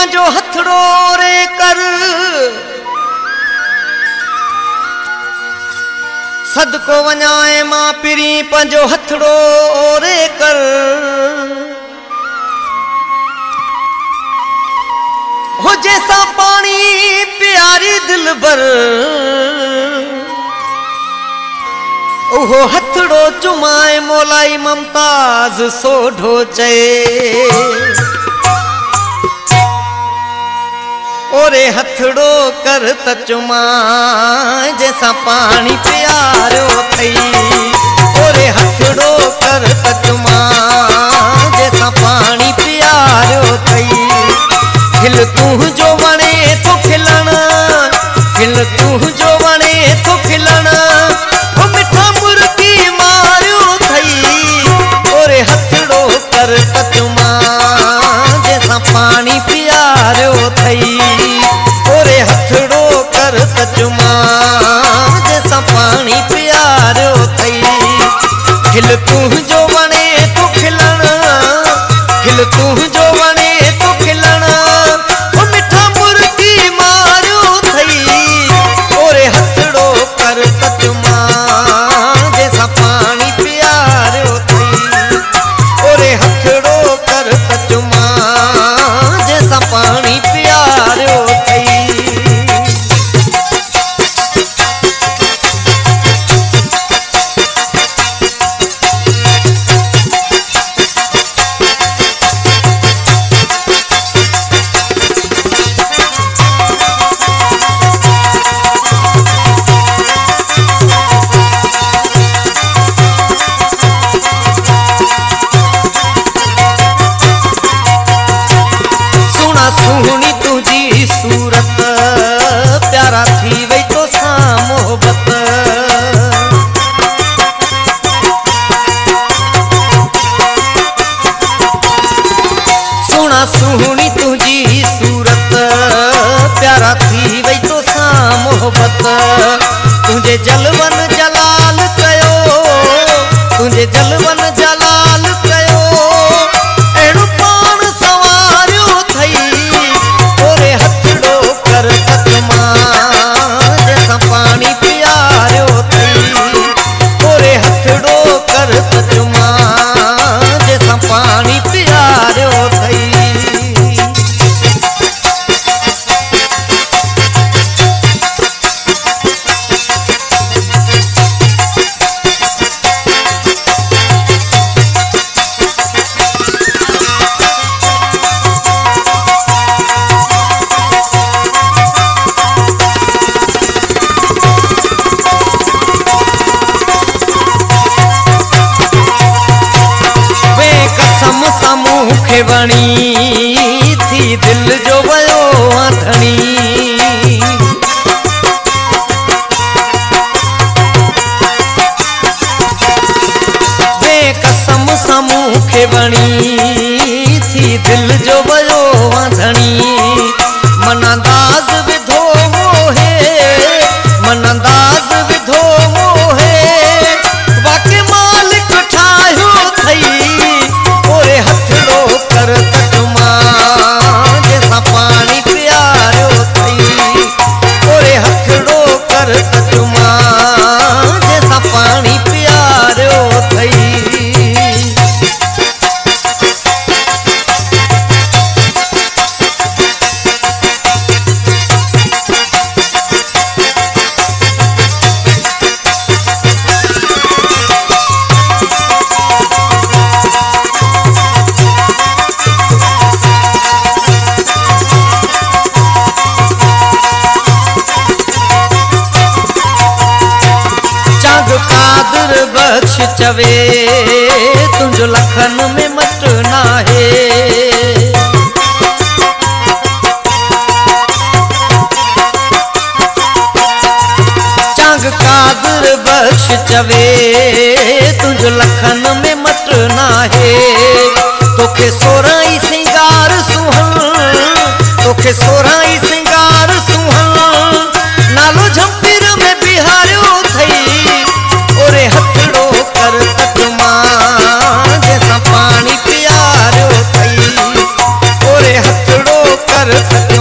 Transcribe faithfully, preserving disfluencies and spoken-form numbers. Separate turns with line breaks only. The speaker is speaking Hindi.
पंजो हथड़ो रे कर सदको वञाए मां पिरी पंजो हथड़ो रे कर हो जैसा पानी प्यारी दिल भर ओहो हथड़ो चुमाए मोलाई ममताज सोढो चए ओरे हथड़ो कर त चुमाए जैसा पानी प्यारो थई ओरे हथड़ो कर त चुमाए जैसा पानी प्यारो थई खिल तू जो वणे तो खिलना खिल तू जो वणे तो खिलना ओ मिठा मुर्गी मारियो थई ओरे हथड़ो कर त चुमाए जैसा पानी प्यारो थई ओरे हथड़ो कर त चुमाए जैसा पानी प्यारो थई खिल तू जो वणे तो खिलना खिल तू जो वणे तो खिलना ओ मिठा मुर्गी मारियो थई ओरे हथड़ो कर त चुमाए जैसा पानी प्यारो थई ओरे हथड़ो कर त चुमाए जैसा पानी प्यारो थई सुनी तुझी सूरत प्यारा थी वही तो सा मोहब्बत सुना सुनी तुझी सूरत प्यारा थी वही तो सा मोहब्बत तुझे जलवन जलाल कयो तुझे जलवन जलाल कयो एड़ो पान सवारियो थई ओरे हथड़ो कर त चुमाए जैसा पानी प्यारो थई ओरे हथड़ो कर त चुमाए जैसा पानी प्यारो थई मुखे वणी थी दिल जो वयो आथणी वे कसम सा मुखे वणी थी दिल जो वयो आथणी मनंदाज विधो मोहे मनंदाज विधो मोहे बाकी मालिक ठाहियो थई ओरे हथड़ो कर त चुमाए जैसा पानी प्यारो थई ओरे हथड़ो कर त चुमाए जैसा पानी प्यारो थई कादर बख्श चवे तुझो लखन में मट नाहे चांग कादर बख्श चवे तुझो लखन में मट नाहे तोखे सोराई सिंगार सुहन तोखे सोराई सिंगार सुहन नालो झंपीर में बिहारियो थई ओरे हथड़ो कर त चुमाए जैसा पानी प्यारो थई ओरे हथड़ो कर नरकत